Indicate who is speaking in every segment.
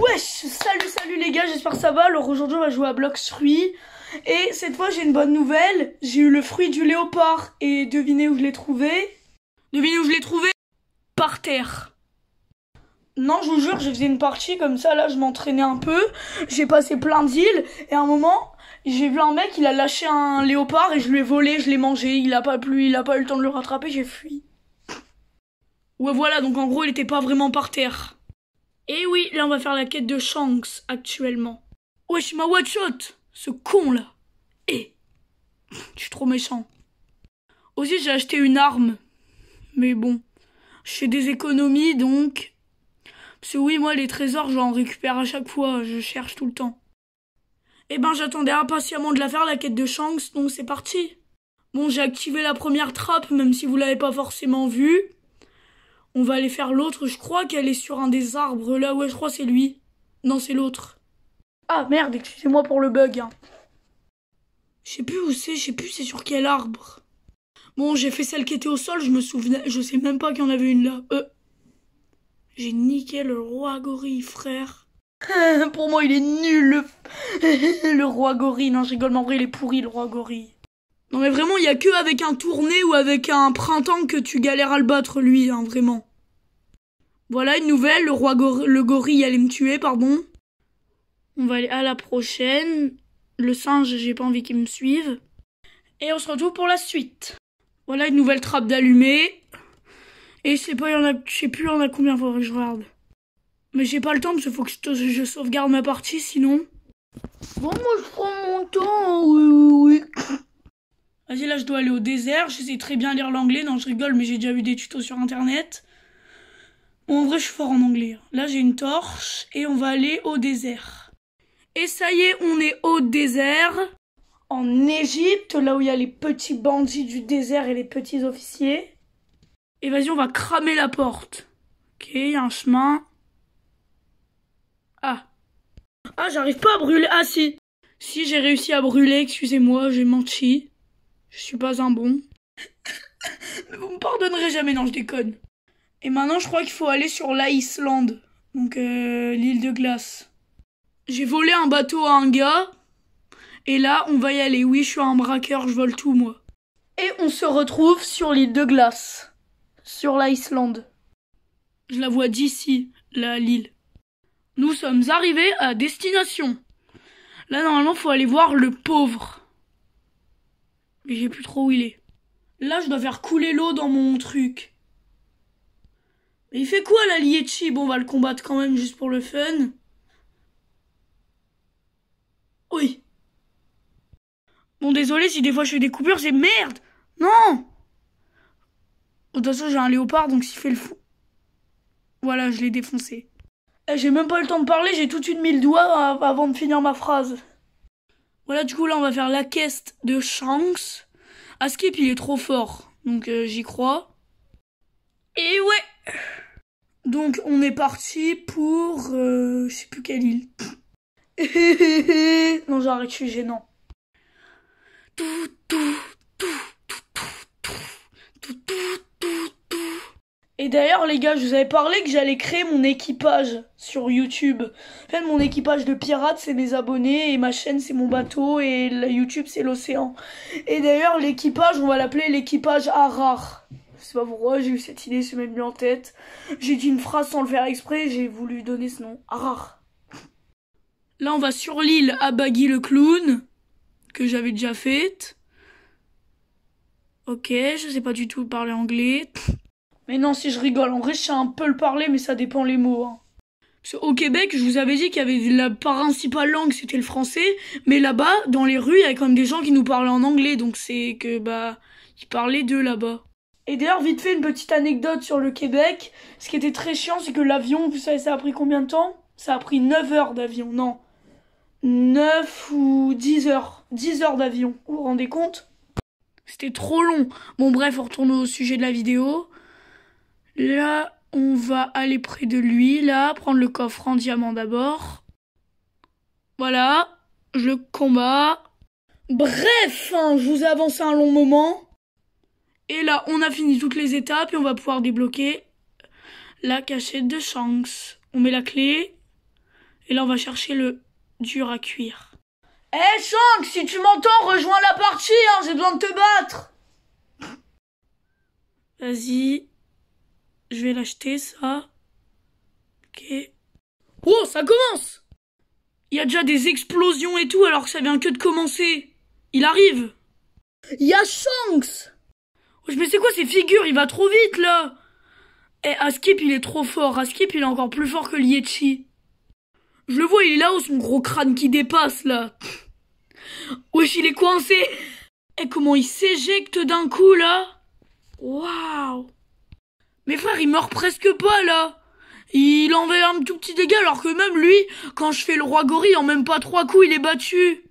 Speaker 1: Wesh, salut les gars, j'espère que ça va. Alors aujourd'hui on va jouer à Blox Fruits. Et cette fois j'ai une bonne nouvelle. J'ai eu le fruit du léopard. Et devinez où je l'ai trouvé? Devinez où je l'ai trouvé? Par terre. Non, je vous jure, j'ai fait une partie comme ça, là je m'entraînais un peu. J'ai passé plein d'îles. Et à un moment, j'ai vu un mec, il a lâché un léopard et je lui ai volé, je l'ai mangé. Il a pas eu le temps de le rattraper, j'ai fui. Ouais voilà, donc en gros il était pas vraiment par terre. Et oui, là on va faire la quête de Shanks actuellement. Wesh, ma one shot, ce con là. Je suis trop méchant. Aussi j'ai acheté une arme. Mais bon, je fais des économies donc. Parce que oui, moi les trésors j'en récupère à chaque fois, je cherche tout le temps. Eh ben j'attendais impatiemment de la faire la quête de Shanks, donc c'est parti. Bon, j'ai activé la première trappe, même si vous l'avez pas forcément vue. On va aller faire l'autre, je crois qu'elle est sur un des arbres là, ouais je crois que c'est lui. Non c'est l'autre. Ah merde, excusez-moi pour le bug. Hein. Je sais plus où c'est, je sais plus c'est sur quel arbre. Bon, j'ai fait celle qui était au sol, je me souvenais, je sais même pas qu'il y en avait une là. J'ai niqué le roi gorille, frère. Pour moi il est nul le roi gorille, non je rigole, mais en vrai il est pourri le roi gorille. Non mais vraiment, il y a que avec un tourné ou avec un printemps que tu galères à le battre lui, hein, vraiment. Voilà une nouvelle, le gorille allait me tuer, pardon. On va aller à la prochaine. Le singe, j'ai pas envie qu'il me suive. Et on se retrouve pour la suite. Voilà une nouvelle trappe d'allumée. Et je sais pas, je sais plus il y en a combien, faudrait que je regarde. Mais j'ai pas le temps parce qu'il faut que je sauvegarde ma partie sinon. Bon, moi je prends mon temps, oui. Vas-y, là je dois aller au désert, je sais très bien lire l'anglais, non je rigole mais j'ai déjà vu des tutos sur internet. Bon, en vrai je suis fort en anglais. Là j'ai une torche et on va aller au désert. Et ça y est, on est au désert, en Égypte, là où il y a les petits bandits du désert et les petits officiers. Et vas-y, on va cramer la porte. Ok, il y a un chemin. Ah, j'arrive pas à brûler, ah si. Si, j'ai réussi à brûler, excusez-moi, j'ai menti. Je suis pas un bon. Mais vous me pardonnerez jamais, non, je déconne. Et maintenant, je crois qu'il faut aller sur l'Islande. Donc, l'île de glace. J'ai volé un bateau à un gars. Et là, on va y aller. Oui, je suis un braqueur, je vole tout, moi. Et on se retrouve sur l'île de glace. Sur l'Islande. Je la vois d'ici, l'île. Nous sommes arrivés à destination. Là, normalement, faut aller voir le pauvre. Mais j'ai plus trop où il est. Là, je dois faire couler l'eau dans mon truc. Mais il fait quoi, la Lietchi? Bon, on va le combattre quand même, juste pour le fun. Oui. Bon, désolé si des fois je fais des coupures, c'est merde. Non. De toute façon, j'ai un léopard, donc s'il fait le fou. Voilà, je l'ai défoncé. J'ai même pas eu le temps de parler, j'ai tout de suite mis le doigt avant de finir ma phrase. Voilà, du coup, là, on va faire la quête de Shanks. Askip, il est trop fort, donc j'y crois. Et ouais. Donc, on est parti pour... je sais plus quelle île. Non, j'arrête, je suis gênant. Et d'ailleurs les gars, je vous avais parlé que j'allais créer mon équipage sur YouTube. En fait, mon équipage de pirates, c'est mes abonnés, et ma chaîne, c'est mon bateau, et la YouTube, c'est l'océan. Et d'ailleurs, l'équipage, on va l'appeler l'équipage Arar. Je sais pas pourquoi, j'ai eu cette idée, c'est même mis en tête. J'ai dit une phrase sans le faire exprès, j'ai voulu donner ce nom. Arar. Là, on va sur l'île Abagui le clown, que j'avais déjà faite. Ok, je sais pas du tout parler anglais. Mais non, si je rigole, en vrai je sais un peu le parler, mais ça dépend les mots. Hein. Parce qu'au Québec, je vous avais dit qu'il y avait la principale langue, c'était le français, mais là-bas, dans les rues, il y avait quand même des gens qui nous parlaient en anglais, donc c'est que, ils parlaient d'eux là-bas. Et d'ailleurs, vite fait, une petite anecdote sur le Québec. Ce qui était très chiant, c'est que l'avion, vous savez, ça a pris combien de temps? Ça a pris 9 heures d'avion, non. 9 ou 10 heures. 10 heures d'avion, vous vous rendez compte? C'était trop long. Bon bref, on retourne au sujet de la vidéo. Là, on va aller près de lui, là, prendre le coffre en diamant d'abord. Voilà, je le combats. Bref, hein, je vous ai avancé un long moment. Et là, on a fini toutes les étapes et on va pouvoir débloquer la cachette de Shanks. On met la clé Et là, on va chercher le dur à cuire. Eh, Shanks, si tu m'entends, rejoins la partie, hein, j'ai besoin de te battre. Vas-y. Je vais l'acheter, ça. Ok. Oh, ça commence! Il y a déjà des explosions et tout, alors que ça vient que de commencer. Il arrive. Il y a Shanks! Oh, mais c'est quoi ces figures? Il va trop vite, là! Eh, Askip, il est trop fort. Askip, il est encore plus fort que Lietchi. Je le vois, il est là-haut, son gros crâne qui dépasse, là. Wesh, il est coincé. Et comment il s'éjecte d'un coup, là. Waouh. Mes frères, il meurt presque pas, là. Il en fait un tout petit dégât, alors que même lui, quand je fais le roi gorille, en même pas 3 coups, il est battu.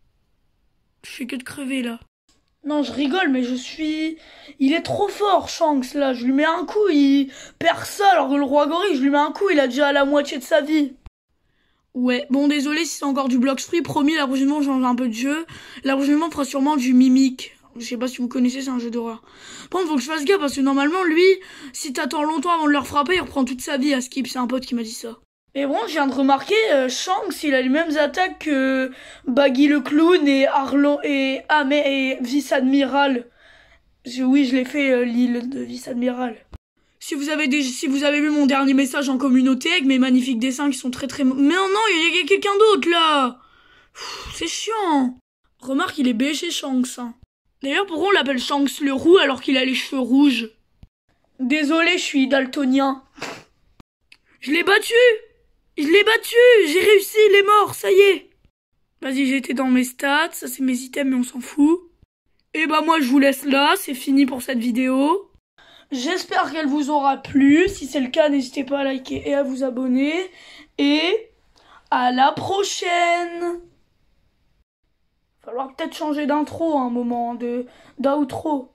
Speaker 1: Je fais que de crever, là. Non, je rigole, mais il est trop fort, Shanks, là. Je lui mets un coup, il perd ça, alors que le roi gorille, je lui mets un coup, il a déjà la moitié de sa vie. Ouais, bon, désolé si c'est encore du Blox Fruit. Promis, la prochaine fois, on change un peu de jeu. La prochaine fois, on fera sûrement du Mimic. Je sais pas si vous connaissez, c'est un jeu d'horreur. Par contre, faut que je fasse gaffe, parce que normalement, lui, si t'attends longtemps avant de le frapper, il reprend toute sa vie à Skip. C'est un pote qui m'a dit ça. Mais bon, je viens de remarquer, Shanks, il a les mêmes attaques que Baggy le clown et Arlo et Vice-Admiral. Oui, je l'ai fait, l'île de Vice-Admiral. Si vous avez vu mon dernier message en communauté avec mes magnifiques dessins qui sont très très... Mais non, il y a quelqu'un d'autre là. C'est chiant. Remarque, il est bêché Shanks. Hein. D'ailleurs, pourquoi on l'appelle Shanks le roux alors qu'il a les cheveux rouges? Désolé, je suis daltonien. Je l'ai battu. J'ai réussi, il est mort, ça y est. Vas-y, j'étais dans mes stats, ça c'est mes items mais on s'en fout. Et bah moi je vous laisse là, c'est fini pour cette vidéo. J'espère qu'elle vous aura plu. Si c'est le cas, n'hésitez pas à liker et à vous abonner. Et à la prochaine. Falloir peut-être changer d'intro à un moment, d'outro.